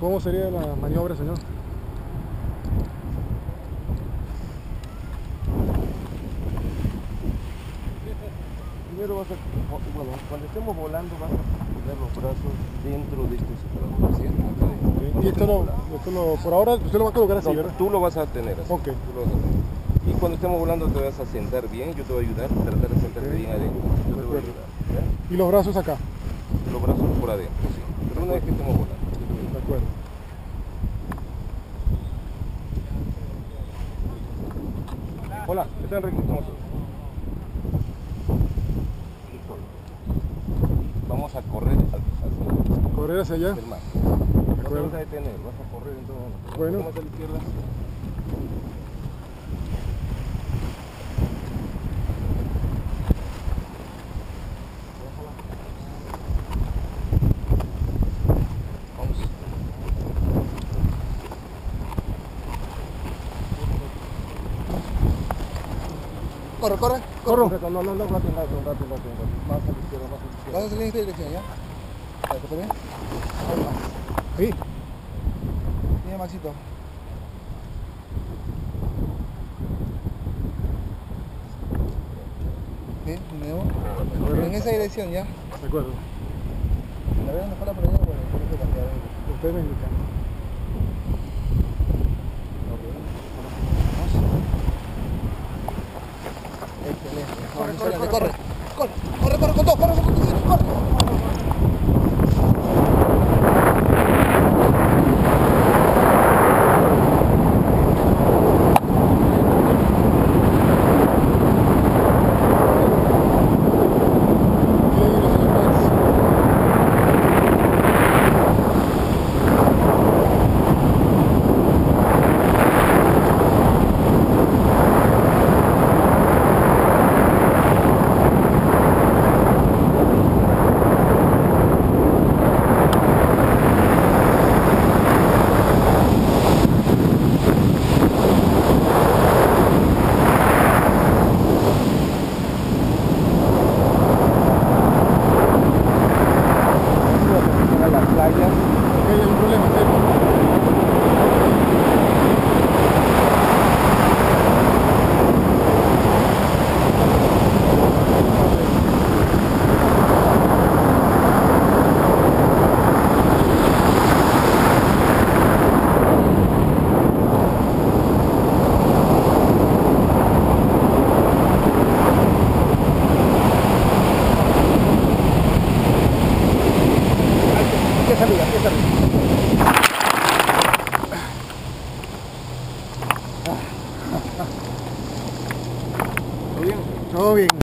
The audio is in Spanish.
¿Cómo sería la maniobra, señor? Primero vas a, bueno, cuando estemos volando vas a poner los brazos dentro de este separador, ¿sí? Y por ahora usted lo va a colocar así, No, ¿verdad? tú lo vas a tener así. Ok. Tú lo vas a tener. Y cuando estemos volando te vas a sentar bien, yo te voy a ayudar, tratar de sentarte bien adentro. Yo te voy a ayudar, ¿ya? Y los brazos acá. Los brazos por adentro, sí. Pero una vez que estemos volando, yo te voy a De ayudar. acuerdo. Hola, ¿qué tal, Enrique? ¿Cómo estás? Vamos a correr hacia Correr hacia allá. el mar. De No te acuerdo. vas a detener, vas a correr en todo momento. Bueno. ¿Cómo está a la izquierda? Vamos. Corre, corre, Corro. No, rápido. Más a la izquierda, más a la izquierda. vas a salir en esta dirección, ¿ya? ¿Está bien? Ahí más. Ahí. Mira, Maxito. ¿Sí? De nuevo. Pero en esa dirección, ¿ya? De acuerdo. La veo mejor por allá, bueno, tengo que cambiar. Usted me indica. Excelente. Corre, corre, corre. Corre, corre con todo, corre con todo, corre. A la playa. Ok, hay un problema, ¿sí? Hay que salir, hay que salir. ¿Todo bien? Todo bien.